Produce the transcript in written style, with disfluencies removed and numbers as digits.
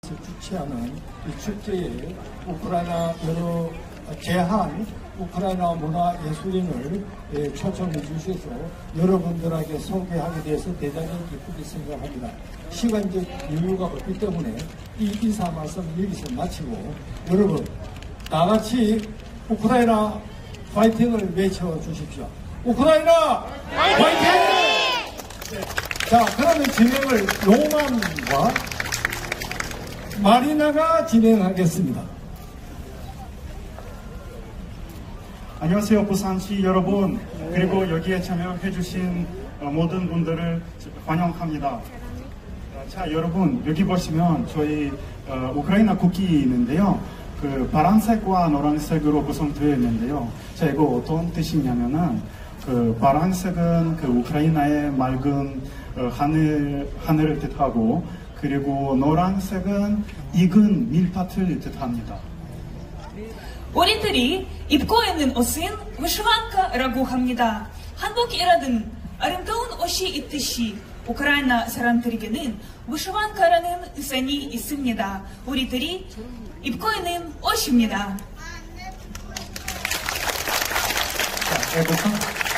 주최하는 이 축제에 우크라이나 여러 제한 우크라이나 문화예술인을 초청해 주셔서 여러분들에게 소개하게 돼서 대단히 기쁘게 생각합니다. 시간적 여유가 없기 때문에 이 인사 말씀 여기서 마치고 여러분 다 같이 우크라이나 파이팅을 외쳐 주십시오. 우크라이나 파이팅! 네. 자, 그러면 진행을 로만과 마리나가 진행하겠습니다. 안녕하세요, 부산시 여러분, 그리고 여기에 참여해주신 모든 분들을 환영합니다. 자, 여러분, 여기 보시면 저희 우크라이나 국기 있는데요. 그 파란색과 노란색으로 구성되어 있는데요. 자, 이거 어떤 뜻이냐면은 그 파란색은 그 우크라이나의 맑은 하늘을 뜻하고, 그리고 노란색은 익은 밀밭을 뜻합니다. 우리들이 입고 있는 옷은 위시반카라고 합니다. 한복이라든 아름다운 옷이 있듯이 우크라이나 사람들에게는 위시반카라는 우산이 있습니다. 우리들이 입고 있는 옷입니다. 자,